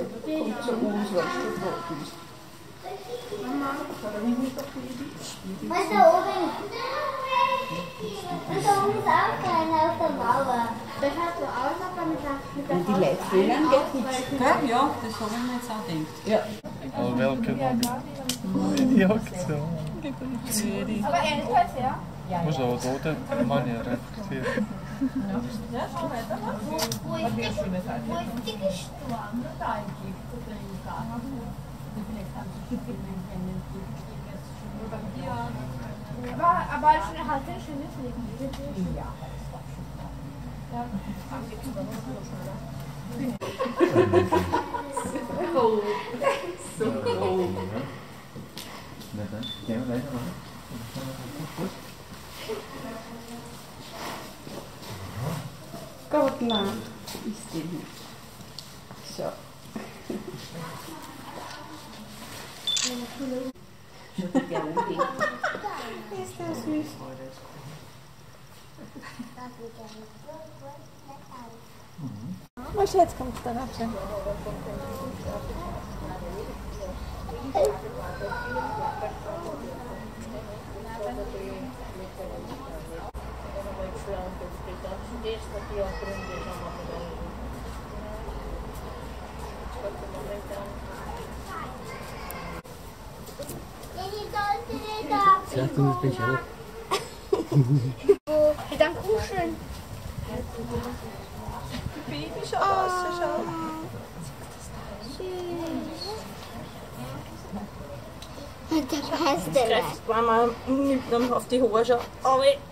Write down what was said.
kommt zu uns, wenn du da bist. Mama, kann ich nicht auf die Was da oben? Und da oben ist auch keiner auf der Mauer. Das hat so aus, aber mit der Und die Leitfäden geht nichts. Ja, das habe ich mir jetzt auch gedacht. Ja. Aber welke dan? Die Aktion. Aber ehrlich gesagt, ja. Muss aber dort Manja reflektieren. Wo ist die gestorben? Aber es ist halt ein schönes Leben. Ja. So groß. Na dann, gehen wir weiter. Gott, nein, ist die nicht. So. Ich würde gerne gehen. Ist das süß? Mal Schatz, kommt dann ab schon. Ja, du bist auch. Dann kuscheln. Baby schon raus, schau. Und da passt der. Mama nimmt dann auf die Haare schon. Aber